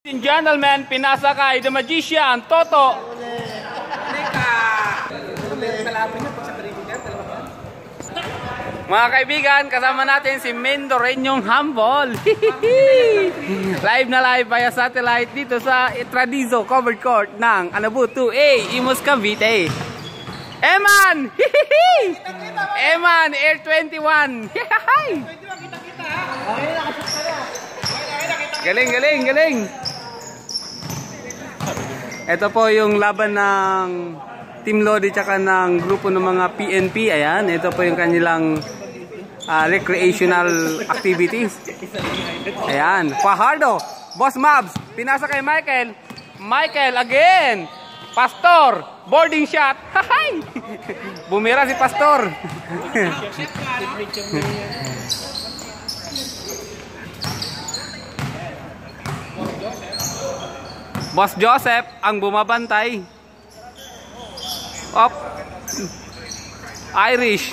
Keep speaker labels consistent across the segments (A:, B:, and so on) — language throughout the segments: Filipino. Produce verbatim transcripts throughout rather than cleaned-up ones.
A: and gentlemen, pinasakay the magician, Toto. Mga kaibigan, kasama natin si Mendoreñong Humble. Live na live via satellite dito sa Tradizo Covered Court ng Anabu two A, Imus Cavite. Eman! Eman, Air twenty-one. Galing, galing, galing. Ito po yung laban ng Team Lodi tsaka ng grupo ng mga P N P. Ayan, ito po yung kanilang uh, recreational activities. Ayan, Fajardo, Boss Mabs, pinasa kay Michael. Michael again. Pastor, boarding shot. Hahay! Bumira si Pastor. Boss Joseph ang bumabantay. Up. Irish.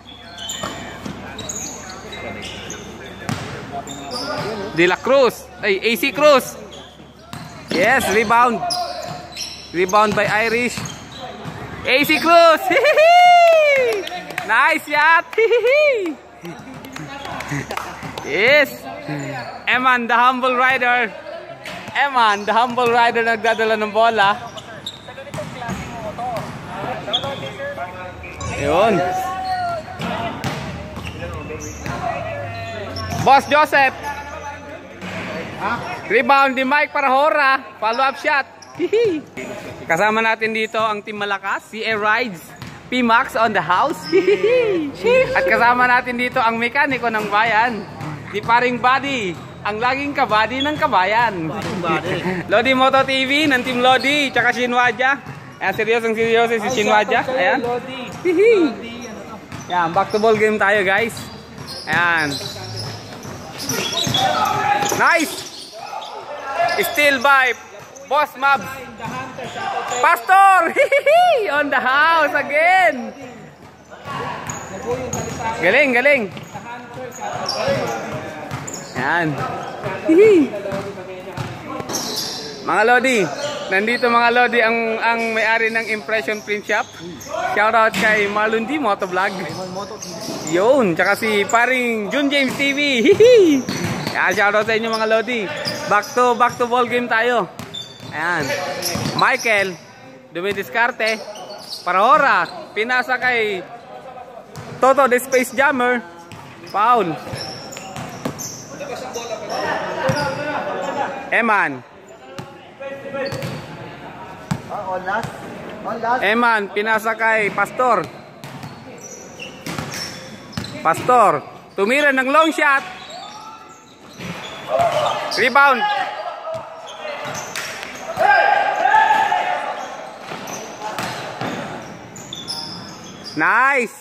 A: De La Cruz. Ay, A C Cruz. Yes, rebound. Rebound by Irish. A C Cruz. Nice shot. Yes. Eman, the humble rider. Eman, the humble rider nagdadala ng bola. Yun. Boss Joseph. Rebound ni Mike Parahora. Follow up shot. Kasama natin dito ang Team Malakas, si Air Rides, P-Max on the house. At kasama natin dito ang mekaniko ng bayan, si Paring Buddy, ang laging kabady ng kabayan. Lodi Moto T V ng Team Lodi, tsaka Shinwaja. Ayan, seryosong seryoso si Shinwaja. Ayan. Ayan, back to ball game tayo, guys. Ayan. Nice! Steal by Boss Mabs. Pastor! On the house again. Galing, galing. Yan. Mga Lodi, nandito mga Lodi ang ang may-ari ng Impression Print Shop. Shout out kay Malundi Motovlog. Yun, tsaka si paring Jun James T V. Yan, shout out sa inyo mga Lodi. Back to back to ball game tayo. Ayan. Michael, dumidiskarte. Parahora, pinasa kay Toto the Space Jammer. Foul. Eman. Eman, pinasa kay Pastor. Pastor, tumira ng long shot. Rebound. Nice.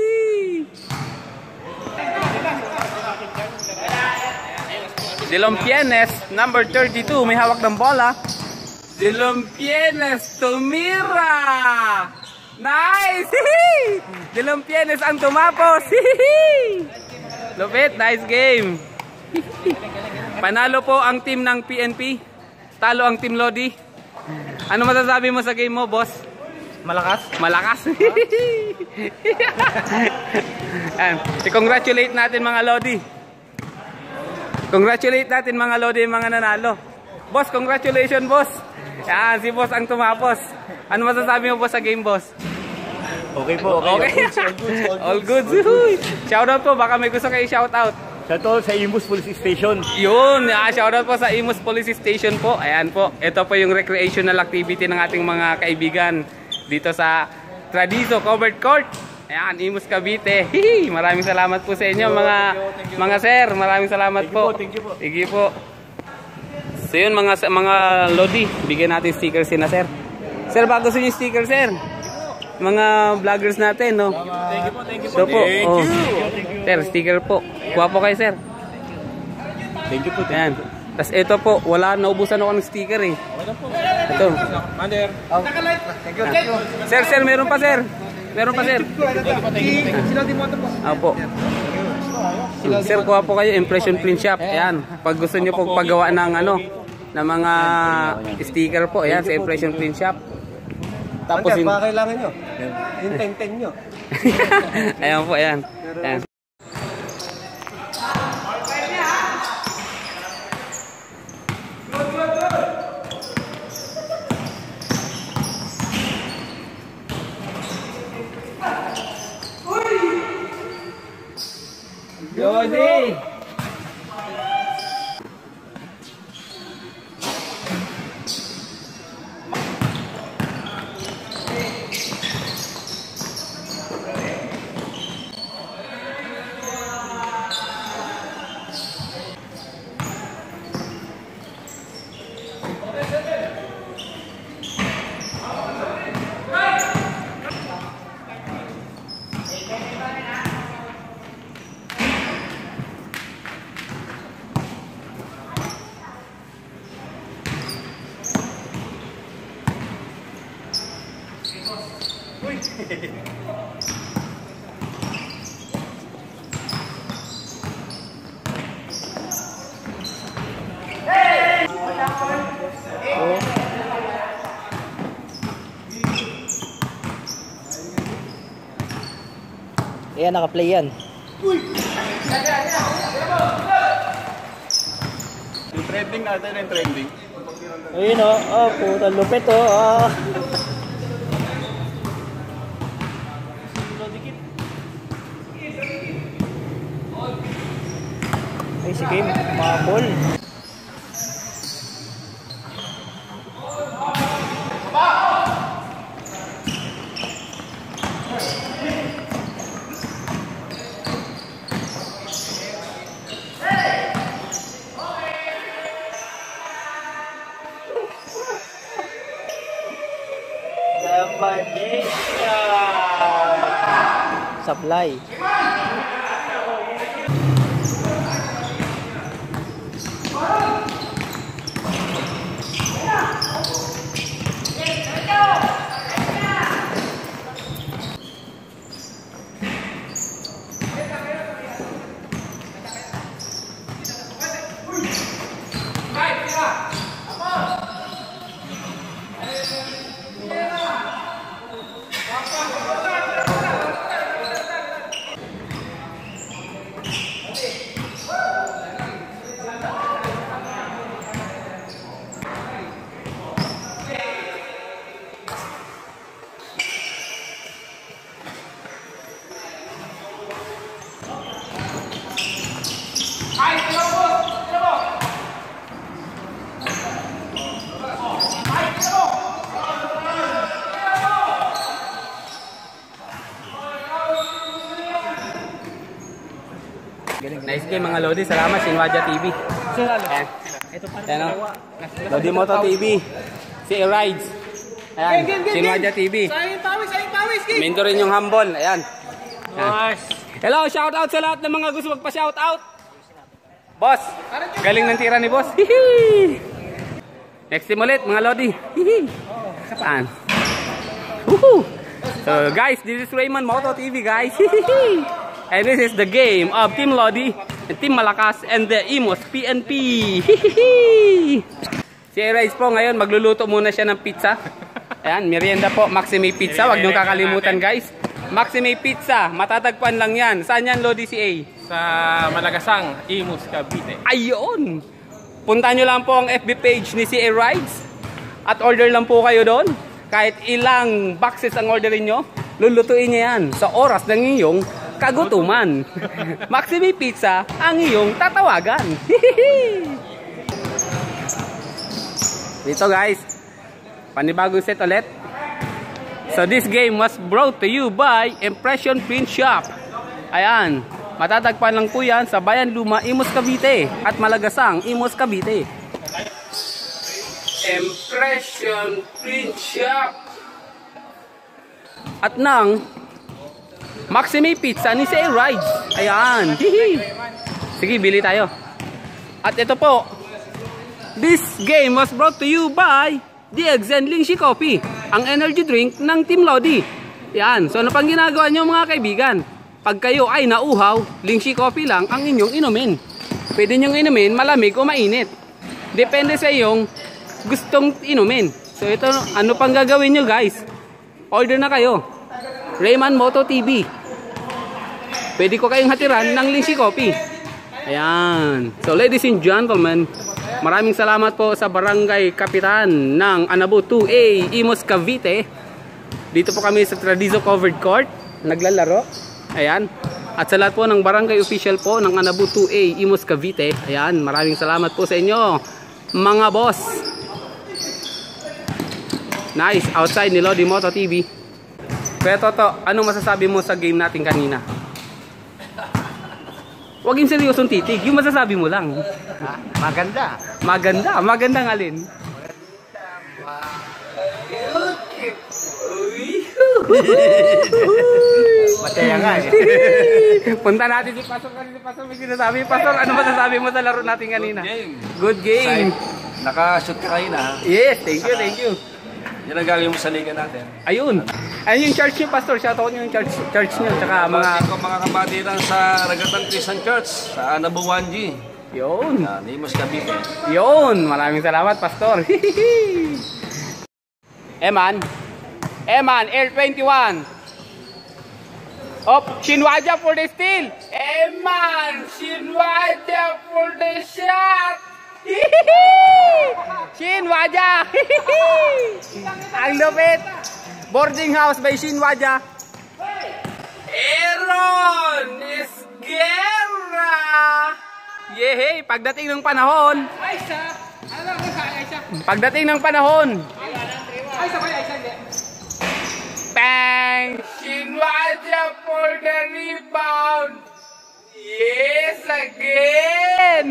A: Dilompienes, number thirty-two, may hawak ng bola. Dilompienes tumira. Nice. Dilompienes ang tumapos. Lupit, nice game. Panalo po ang team ng P N P. Talo ang Team Lodi. Ano masasabi mo sa game mo, boss?
B: Malakas?
A: Malakas. I-congratulate natin mga Lodi. Congratulate natin mga Lodi, mga nanalo. Boss, congratulations, boss. Yan, si boss ang tumapos. Ano masasabi mo, boss, sa game, boss?
B: Okay po, okay.
A: Okay. All good. All good. Shoutout po, baka may gusto kayo shoutout.
B: Shoutout sa Imus Police Station.
A: Yun, ah, shoutout po sa Imus Police Station po. Ayan po, ito po yung recreational activity ng ating mga kaibigan dito sa Tradizo Covered Court. Ayan, Imus Cavite. Hihi, maraming salamat po sa inyo mga mga sir. Maraming salamat po.
B: Thank you po.
A: Sige po. So yun mga mga Lodi, bigyan natin sticker sina sir. Sir, bago sa inyo sticker, sir. Mga vloggers natin, no?
B: Thank you po, thank you po.
A: So po,
B: Thank
A: oh.
B: you.
A: Sir, sticker po. Kuha po kayo, sir.
B: Thank you po.
A: Ayan. Tapos ito po, wala, naubusan ako ng sticker eh. Ito.
B: Mander. Thank you, thank you.
A: Sir, sir, meron pa, sir. Meron pa, sir.
B: Sila di mo ito po.
A: Opo. Sir, kuha po kayo, Impression Print Shop. Ayan. Pag gusto nyo po paggawa ng ano, na mga sticker po. Ayan, sa Impression Print Shop. Tapos
B: Hunter, baka kailangan nyo. Yung ten-ten nyo.
A: Ayan po, ayan. Ayan. Jody!
C: Ayan, naka-play yan.
B: Yung trending natin, yung trending.
C: Ayun o, oh, puta lupit o. Oh. Ay, si Kim, mabol. Supply.
A: Nice game mga Lodi. Salamat, Sinwadja T V. Ayan. Ayan o. Lodi Moto T V. Si Rides. Ayan. Sinwadja T V. Minto rin yung Humble. Ayan. Ayan. Hello, shout out sa lahat ng mga gusto magpa-shout out. Boss, galing ng tira ni Boss. Next team ulit mga Lodi. Saan? Woohoo! So guys, this is Raymond Moto T V guys. And this is the game of Team Lodi and Team Malakas and the Imos P N P. Si Rice po ngayon magluluto muna siya ng pizza. Ayan, merienda po, Maxime Pizza. Huwag niyong kakalimutan guys. Maxime Pizza, matatagpuan lang yan. Saan yan Lodi si A?
B: Sa Malagasang, Imos, Cavite.
A: Ayun! Punta nyo lang po ang F B page ni C A Rides at order lang po kayo doon. Kahit ilang boxes ang orderin nyo, lulutuin niya yan sa oras ng iyong kagutuman. Maxime Pizza ang iyong tatawagan. Dito guys, panibagong set ulit. So this game was brought to you by Impression Print Shop. Ayan, matatagpuan lang po yan sa Bayan Luma, Imos Cavite at Malagasang, Imos Cavite. Impression Print Shop at ng Maxime Pizza ni Say Rides. Ayan. Hihi. Sige, bili tayo. At ito po, this game was brought to you by D X and Lingshi Coffee, ang energy drink ng Team Lodi. Yan. So, ano pang ginagawa nyo mga kaibigan? Pag kayo ay nauhaw, Lingshi Coffee lang ang inyong inumin. Pwede nyong inumin malamig o mainit. Depende sa iyong gustong inumin. So ito, ano pang gagawin nyo guys? Order na kayo. Rayman Moto T V. Pwede ko kayong hatiran ng Lyngsy Coffee. Ayan. So ladies and gentlemen, maraming salamat po sa Barangay Kapitan ng Anabu two A, Imus, Cavite. Dito po kami sa Tradizo Covered Court, naglalaro. Ayan. At sa lahat po ng barangay official po ng Anabu two A, Imus, Cavite. Ayan, maraming salamat po sa inyo, mga boss. Nice, outside ni Lodi Moto T V. Pero Toto, ano masasabi mo sa game natin kanina? Huwag yung seryosong titig, yung masasabi mo lang.
C: Ha? Maganda.
A: Maganda, magandang alin?
C: Mataya nga eh.
A: Punta natin si Pastor kasi si Pastor may sinasabi. Pastor, ano masasabi mo sa laro natin kanina?
B: Good game.
A: Good game.
B: Naka-shoot ka kayo na.
A: Yes, thank you, thank you.
B: Yan ang gagawin mo sa liga natin.
A: Ayun. Ayun yung church niyo, Pastor. Shoutout niyo yung church, church niyo. Tsaka mga...
B: Mga ko mga kabatiran sa Ragatan Christian Church sa Anabu one G.
A: Yun.
B: Yan, Imus, Cavite.
A: Yun. Maraming salamat, Pastor. Eman. Eman, Air twenty-one. Op, Shinwaja for the steal. Eman, Shinwaja for the shot. Shinwaja. Ang lupit. Boarding house by Shinwaja. Aaron Esguerra. Yehey, pagdating ng panahon. Pagdating ng panahon. Bang! Shinwaja for the rebound. Yes, again.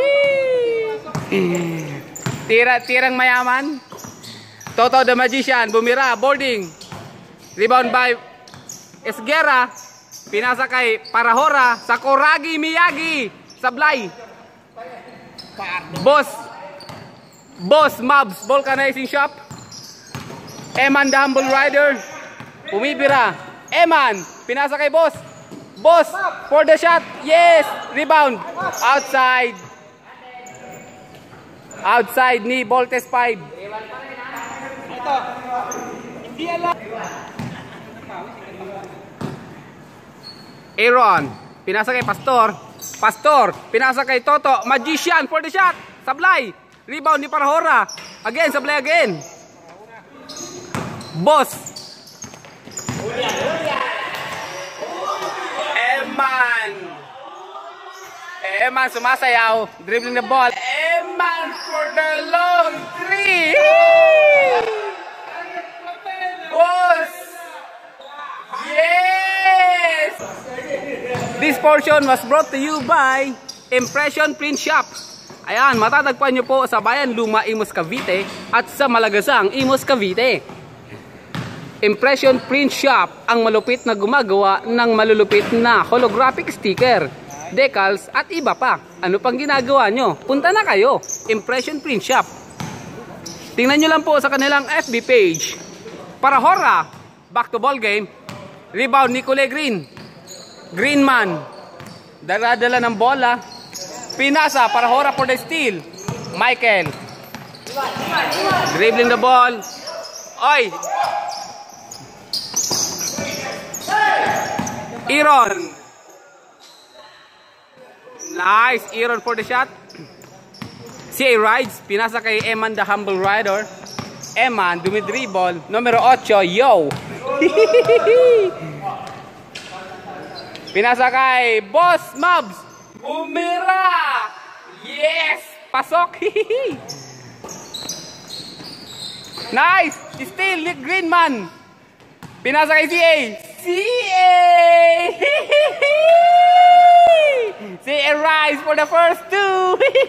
A: Tira, tirang mayaman. Toto the Magician, bumira, boarding. Rebound by Esguerra. Pinasa kay Parahora. Sakuragi Miyagi. Sablay. Boss. Boss Mabs, vulcanizing shop. Eman the Humble Rider. Pumibira. Eman, pinasa kay Boss. Boss, for the shot. Yes, rebound. Outside. Outside ni Voltes five. Ito. Hindi alam. Aaron, pinasa kay Pastor. Pastor, pinasa kay Toto. Magician for the shot. Sablay. Rebound ni Parahora. Again, sablay again. Boss. Eman. Eman sumasayaw. Dribbling the ball. Eman for the long three. Boss. Yes. This portion was brought to you by Impression Print Shop. Ayan, matatagpuan nyo po sa Bayan Luma, Imus, Cavite at sa Malagasang, Imus, Cavite. Impression Print Shop ang malupit na gumagawa ng malulupit na holographic sticker, decals at iba pa. Ano pang ginagawa nyo? Punta na kayo, Impression Print Shop. Tingnan nyo lang po sa kanilang F B page. Parahora, back to ball game. Rebound Nicole Green. Greenman, dala-dala ng bola. Pinasa, Parahora for the steal. Michael. Dribbling the ball. Oy. Aaron. Nice. Aaron for the shot. C A rides. Pinasa kay Eman the Humble Rider. Eman, dumidribble. Numero eight, yo. Pinasa kay Boss Mabs. Bumira! Yes! Pasok! Nice! Still, Nick Greenman. Pinasa kay C A. C A! C A rise for the first two!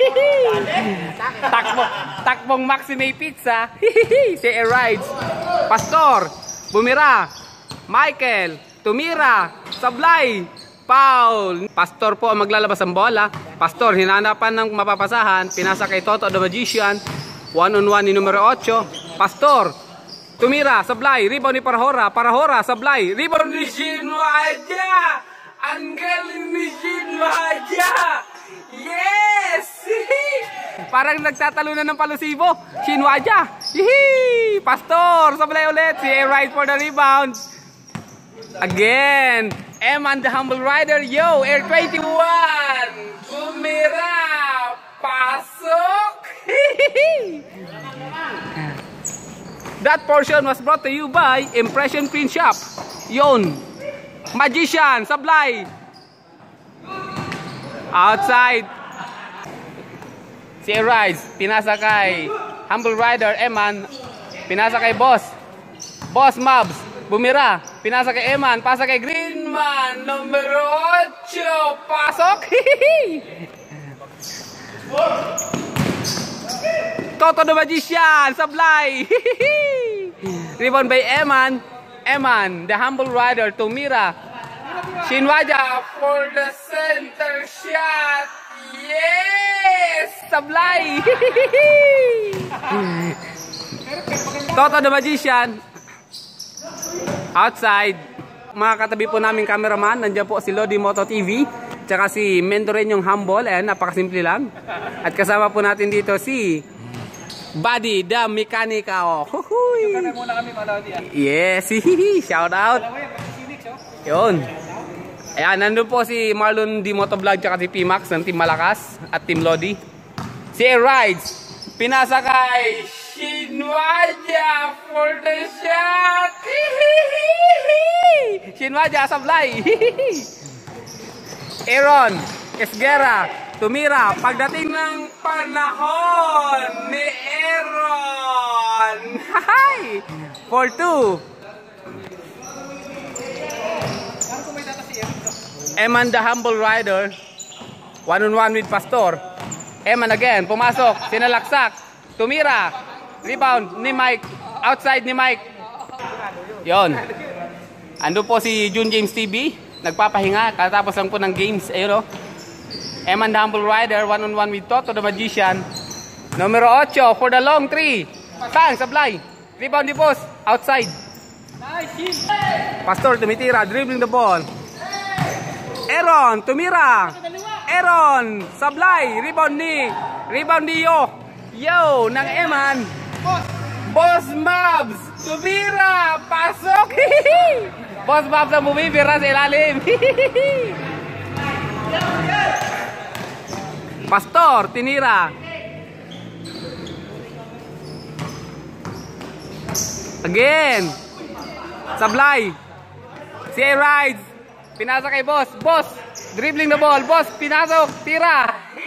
A: Takbo, takbong Maxime Pizza. C A rides. Pastor. Bumira. Michael. Tumira. Sablay. Foul. Pastor po ang maglalabas ng bola. Pastor, hinanapan ng mapapasahan. Pinasa kay Toto the Magician. One on one ni numero eight. Pastor. Tumira. Sablay. Rebound ni Parahora. Parahora. Sablay. Rebound ni Shinwaja. Ang galing ni Shinwaja. Yes! Parang nagtatalunan ng palusibo. Shinwaja. Yee! Pastor. Sablay ulit. Si Air Ride for the rebound. Again. Eman the Humble Rider. Yo, Air twenty-one. Bumira. Pasok. That portion was brought to you by Impression Print Shop. Yon. Magician. Sablay. Outside. Si Air Rides, pinasa kay Humble Rider, Eman, pinasa kay Boss. Boss Mobs, bumira, pinasa kay Eman, pasa kay Greenman, numero eight, pasok. Toto the Magician, sablay. Rebound by Eman, Eman, the Humble Rider, tumira. Shinwaja for the center shot. Yes! Sablay! Toto the Magician. Outside. Mga katabi po namin cameraman, nandiyan po si Lodi Moto T V, tsaka si Mendoren yung Humble. Ayan, napakasimple lang. At kasama po natin dito si Buddy the Mechanica. Oh. Muna kami, yes! Shout out! Yun. Ayan, nandun po si Marlon D. Motovlog tsaka si P-Max ng Team Malakas at Team Lodi. Si Air Rides, pinasa kay Shinwaja for the shot. Shinwaja, sablay. Aaron, Esguera, tumira. Pagdating ng panahon ni Aaron. four two. Eman the Humble Rider, one on one with Pastor. Eman again, pumasok, sinalaksak, tumira, rebound ni Mike, outside ni Mike. Yon. Ando po si June James T V, nagpapahinga, katapos lang po ng games. Ayun o. Eman the Humble Rider, one on one with Toto the Magician. Numero eight for the long three. Sang, sablay. Rebound ni Boss, outside. Pastor tumitira, dribbling the ball. Aaron, tumira. Aaron, sablay. Rebound ni. Rebound ni Yo. Yo, ng Eman. Boss Mobs, tumira. Pasok. Boss Mobs ang bumibira sa ilalim. Pastor, tinira. Again. Sablay. Si Air Rides. Pinasa kay Boss. Boss, dribbling the ball. Boss, pinasok. Tira.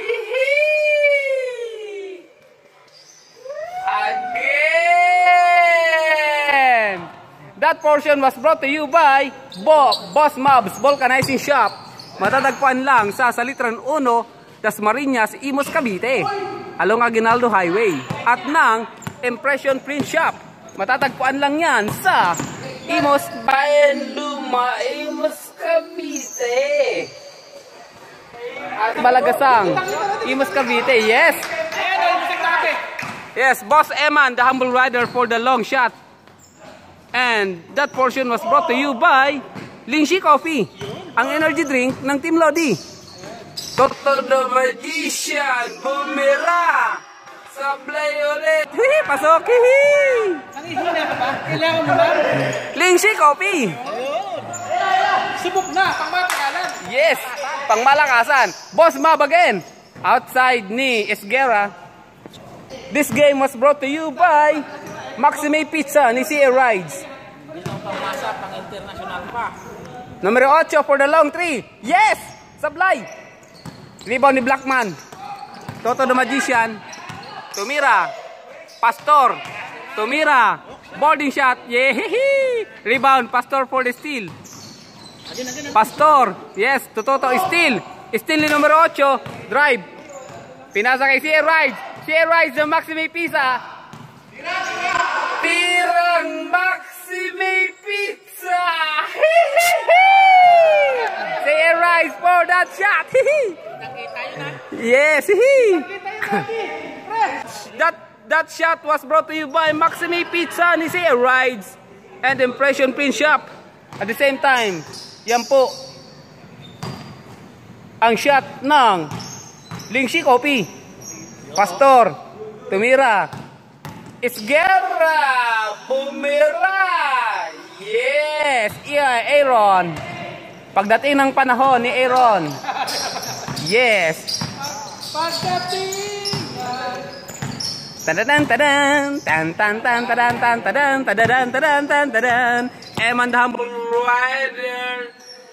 A: Again. That portion was brought to you by Bo Boss Mobs Vulcanizing Shop. Matatagpuan lang sa Salitran one, Dasmariñas, Imus, Cavite, along Aguinaldo Highway. At ng Impression Print Shop. Matatagpuan lang yan sa Imus, Bayan Luma, Imus, Cavite. At Malagasang, Imus, Cavite. Yes. Yes, Boss Eman, the Humble Rider for the long shot. And that portion was brought to you by Lingshi Coffee, ang energy drink ng Team Lodi. Toto the Magician, bumira. Sablay ulit. Hihi, pasok. Hihi.
C: Nangihinga ka ba? Kailangan mo ba?
A: Lingshi Coffee.
C: Subok na, pangmatagalan.
A: Yes, pangmalakasan. Boss Mob again. Outside ni Esguera. This game was brought to you by Maxime Pizza ni si Air Rides.
C: Pangmasa, pang-international pa.
A: Numero eight for the long three. Yes! Sablay. Rebound ni Blackman. Toto the Magician. Tumira. Pastor. Tumira. Boarding shot. Yehehe. Rebound. Pastor for the steal. Pastor. Yes. Toto steal. Steal ni numero eight. Drive. Pinasa kay si Air Rides. Si Air Rides ng Maxime Pizza. Tirang Maxime Pizza. Si Air Rides for that shot. Yes. That that shot was brought to you by Maxime Pizza ni si Air Rides and Impression Print Shop. At the same time, yan po ang shot ng Lingshi Coffee. Pastor, tumira. Isguerra, bumira. Yes, yeah, Aaron. Pagdating ng panahon ni Aaron. Yes. Pagdating. Tadadan tadan tan tan tan tadan tan tadan tadadan tadan tan tadan. Eman the humble rider.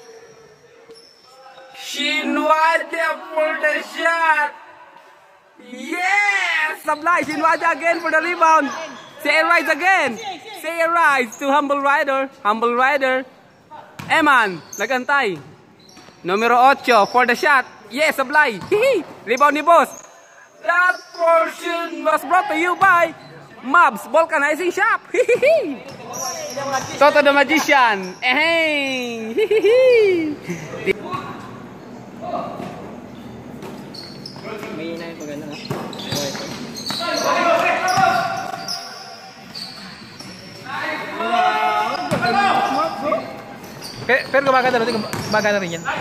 A: Shinwada for the shot. Yes! Sablay, Shinwada again for the rebound. Say a rise again. Say a rise to Humble Rider. Humble Rider. Eman, nagantay. Numero eight for the shot. Yes, Sablay. Hihi. Rebound ni boss. That portion was brought to you by Mabs Vulcanizing Shop. Hihihi. Toto the Magician. Eh. Hihihi.
C: May inay pag ano.
D: Pero, pero gumagana rin, gumagana rin yan.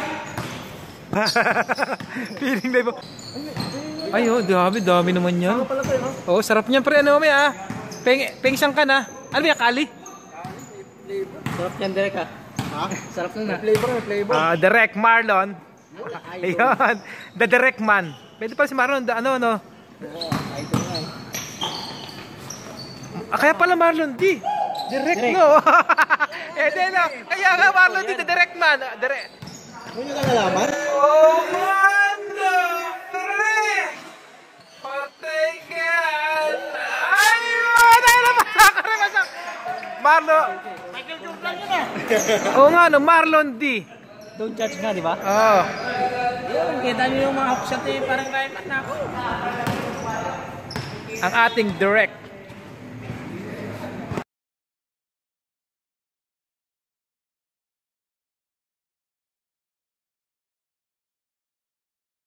D: Feeling live. Ay, oh, dami, dami naman yan. Oo, oh, sarap niyan pre, ano may ah. Peng, peng siyang ka na. Ano ba kali?
C: Sarap niyan direct ah. Ha? Sarap na na.
D: Flavor, flavor. Ah, direct Marlon. Ayun, the direct man. Pwede pala si Marlon, the, ano, ano. Ah, kaya pala Marlon D. Direct, direct. No. Eh, di, no. Kaya nga Marlon D, the direct man. Direct.
C: Ano nyo ka nalaman?
A: Oh, man, no, direct. Patikan.
D: Ayun, ayun na masaka rin masak. Marlon.
C: Michael Jordan yun ah.
D: Oo nga, no, Marlon D.
C: Don't judge nga, di ba?
D: Oo. Oh.
C: Yun, kita nyo yung mga hookshot eh, parang kaya na ako.
D: Ang ating direct